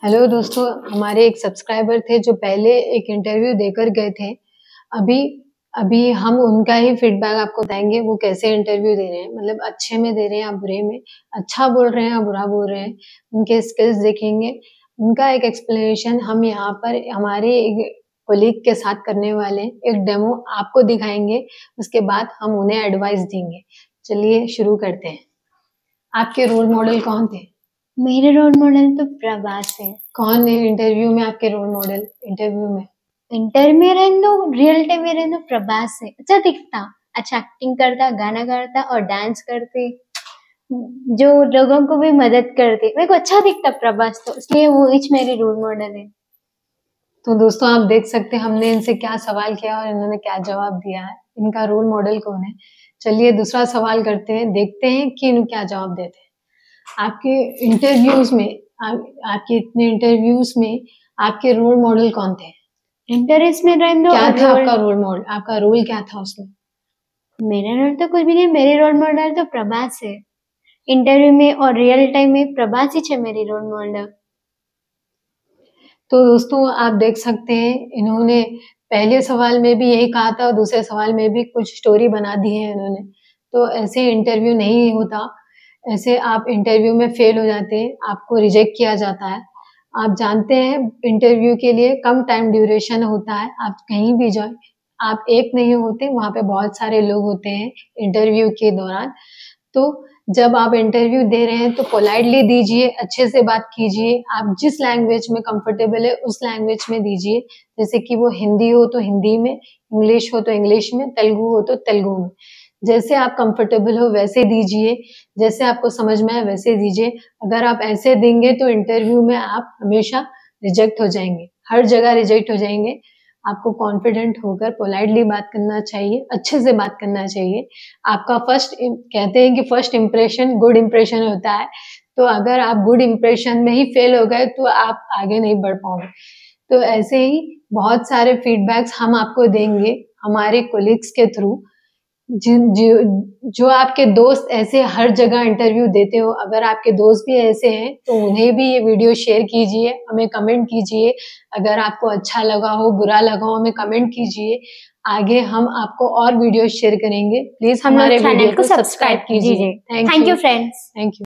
Hello दोस्तों, हमारे एक सब्सक्राइबर थे जो पहले एक इंटरव्यू देकर गए थे। अभी अभी हम उनका ही फीडबैक आपको बताएंगे, वो कैसे इंटरव्यू दे रहे हैं, मतलब अच्छे में दे रहे हैं या बुरे में, अच्छा बोल रहे हैं या बुरा बोल रहे हैं, उनके स्किल्स देखेंगे। उनका एक एक्सप्लेनेशन हम यहाँ पर हमारे एक कोलीग के साथ करने वाले हैं। एक डेमो आपको दिखाएंगे, उसके बाद हम उन्हें एडवाइस देंगे। चलिए शुरू करते हैं। आपके रोल मॉडल कौन थे? मेरे रोल मॉडल तो प्रभास है। कौन है इंटरव्यू में आपके रोल मॉडल? इंटर में रहने दो, रियल टाइम में रहने दो, प्रभास है। अच्छा दिखता, अच्छा एक्टिंग करता, गाना गाता और डांस करते, जो लोगों को भी मदद करते। मेरे को अच्छा दिखता प्रभास, तो इसलिए वो मेरे रोल मॉडल है। तो दोस्तों आप देख सकते हैं हमने इनसे क्या सवाल किया और इन्होंने क्या जवाब दिया है। इनका रोल मॉडल कौन है? चलिए दूसरा सवाल करते हैं, देखते हैं कि इन्हें क्या जवाब देते हैं। आपके इंटरव्यूज में आपके इतने इंटरव्यूज में आपके रोल मॉडल कौन थे? इंटरव्यूज में क्या था आपका रोल मॉडल? आपका रोल क्या था उसमें? मेरा रोल तो कुछ भी नहीं, मेरे रोल मॉडल तो प्रभास है। इंटरव्यू में और रियल टाइम में प्रभास ही है मेरी रोल मॉडल। तो दोस्तों आप देख सकते हैं इन्होंने पहले सवाल में भी यही कहा था और दूसरे सवाल में भी कुछ स्टोरी बना दी है इन्होंने। तो ऐसे इंटरव्यू नहीं होता, ऐसे आप इंटरव्यू में फेल हो जाते हैं, आपको रिजेक्ट किया जाता है। आप जानते हैं इंटरव्यू के लिए कम टाइम ड्यूरेशन होता है। आप कहीं भी जाए, आप एक नहीं होते, वहाँ पे बहुत सारे लोग होते हैं इंटरव्यू के दौरान। तो जब आप इंटरव्यू दे रहे हैं तो पोलाइटली दीजिए, अच्छे से बात कीजिए। आप जिस लैंग्वेज में कंफर्टेबल है उस लैंग्वेज में दीजिए, जैसे कि वो हिंदी हो तो हिंदी में, इंग्लिश हो तो इंग्लिश में, तेलुगु हो तो तेलुगु में। जैसे आप कंफर्टेबल हो वैसे दीजिए, जैसे आपको समझ में आए वैसे दीजिए। अगर आप ऐसे देंगे तो इंटरव्यू में आप हमेशा रिजेक्ट हो जाएंगे, हर जगह रिजेक्ट हो जाएंगे। आपको कॉन्फिडेंट होकर पोलाइटली बात करना चाहिए, अच्छे से बात करना चाहिए। आपका कहते हैं कि फर्स्ट इम्प्रेशन गुड इम्प्रेशन होता है। तो अगर आप गुड इम्प्रेशन में ही फेल हो गए तो आप आगे नहीं बढ़ पाओगे। तो ऐसे ही बहुत सारे फीडबैक्स हम आपको देंगे हमारे कोलिग्स के थ्रू। जो आपके दोस्त ऐसे हर जगह इंटरव्यू देते हो, अगर आपके दोस्त भी ऐसे हैं तो उन्हें भी ये वीडियो शेयर कीजिए, हमें कमेंट कीजिए। अगर आपको अच्छा लगा हो, बुरा लगा हो, हमें कमेंट कीजिए। आगे हम आपको और वीडियो शेयर करेंगे। प्लीज हमारे वीडियो को सब्सक्राइब कीजिए। Thank you friends. Thank you.